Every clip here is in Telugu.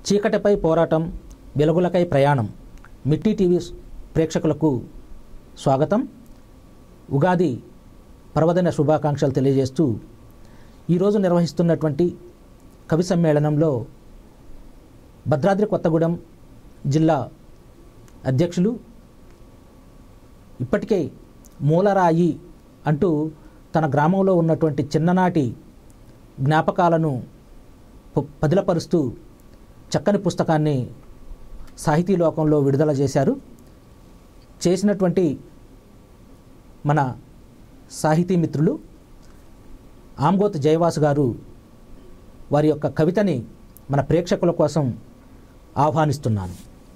చీకటిపై పోరాటం, వెలుగులకై ప్రయాణం. మిట్టి టీవీ ప్రేక్షకులకు స్వాగతం. ఉగాది పర్వదిన శుభాకాంక్షలు తెలియజేస్తూ ఈరోజు నిర్వహిస్తున్నటువంటి కవి సమ్మేళనంలో భద్రాద్రి కొత్తగూడెం జిల్లా అధ్యక్షులు, ఇప్పటికే మూలరాయి అంటూ తన గ్రామంలో ఉన్నటువంటి చిన్ననాటి జ్ఞాపకాలను పదిలపరుస్తూ చక్కని పుస్తకాన్ని సాహితీ లోకంలో విడుదల చేసినటువంటి మన సాహితీ మిత్రులు ఆమ్గోత్ జయవాసు గారు వారి యొక్క కవితని మన ప్రేక్షకుల కోసం ఆహ్వానిస్తున్నాను.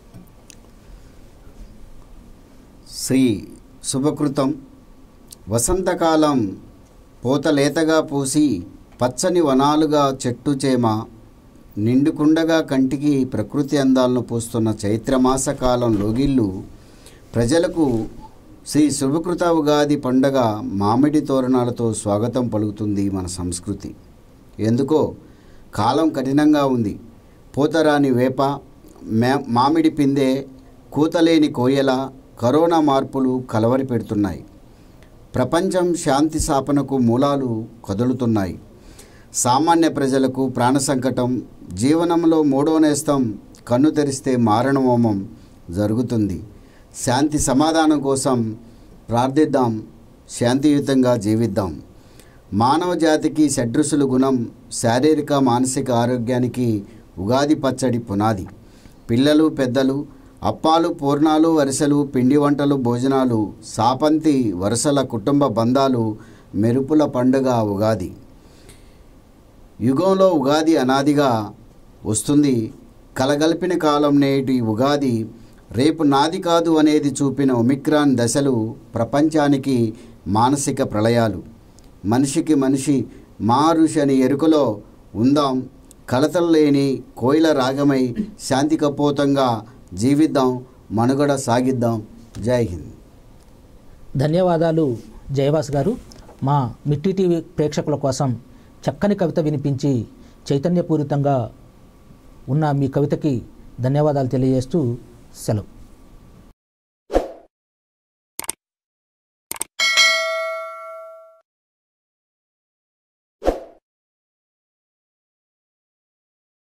శ్రీ శుభకృతం. వసంతకాలం పూతలేతగా పూసి పచ్చని వనాలుగా చెట్టు చేమ నిండుకుండగా కంటికి ప్రకృతి అందాలను పూస్తున్న చైత్రమాస కాలం లోగిళ్ళు ప్రజలకు శ్రీ శుభకృత ఉగాది పండగ మామిడి తోరణాలతో స్వాగతం పలుకుతుంది మన సంస్కృతి. ఎందుకో కాలం కఠినంగా ఉంది. పూతరాని వేప, మామిడి పిందె, కూతలేని కోయల, కరోనా మార్పులు కలవరి పెడుతున్నాయి. ప్రపంచం శాంతి స్థాపనకు మూలాలు కదులుతున్నాయి. సామాన్య ప్రజలకు ప్రాణ సంకటం, జీవనంలో మూడో నేస్తం కన్ను తెరిస్తే మారణహోమం జరుగుతుంది. శాంతి సమాధానం కోసం ప్రార్థిద్దాం, శాంతియుతంగా జీవిద్దాం. మానవ జాతికి షడ్రుసులు గుణం, శారీరక మానసిక ఆరోగ్యానికి ఉగాది పచ్చడి పునాది. పిల్లలు పెద్దలు అప్పాలు పూర్ణాలు వరుసలు, పిండి వంటలు భోజనాలు, సాపంతి వరుసల కుటుంబ బంధాలు, మెరుపుల పండుగ ఉగాది. యుగంలో ఉగాది అనాదిగా వస్తుంది. కలగలిపిన కాలం నేటి ఉగాది రేపు నాది కాదు అనేది చూపిన ఒమిక్రాన్ దశలు ప్రపంచానికి మానసిక ప్రళయాలు. మనిషికి మనిషి మారుషని ఎరుకలో ఉందాం, కలతలు లేని కోయిల రాగమై శాంతి కపోతంగా జీవిద్దాం, మనుగడ సాగిద్దాం. జై హింద్. ధన్యవాదాలు జయవాస్ గారు. మా మిట్టి టీవీ ప్రేక్షకుల కోసం చక్కని కవిత వినిపించి చైతన్యపూరితంగా ఉన్న మీ కవితకి ధన్యవాదాలు తెలియజేస్తూ సెలవు.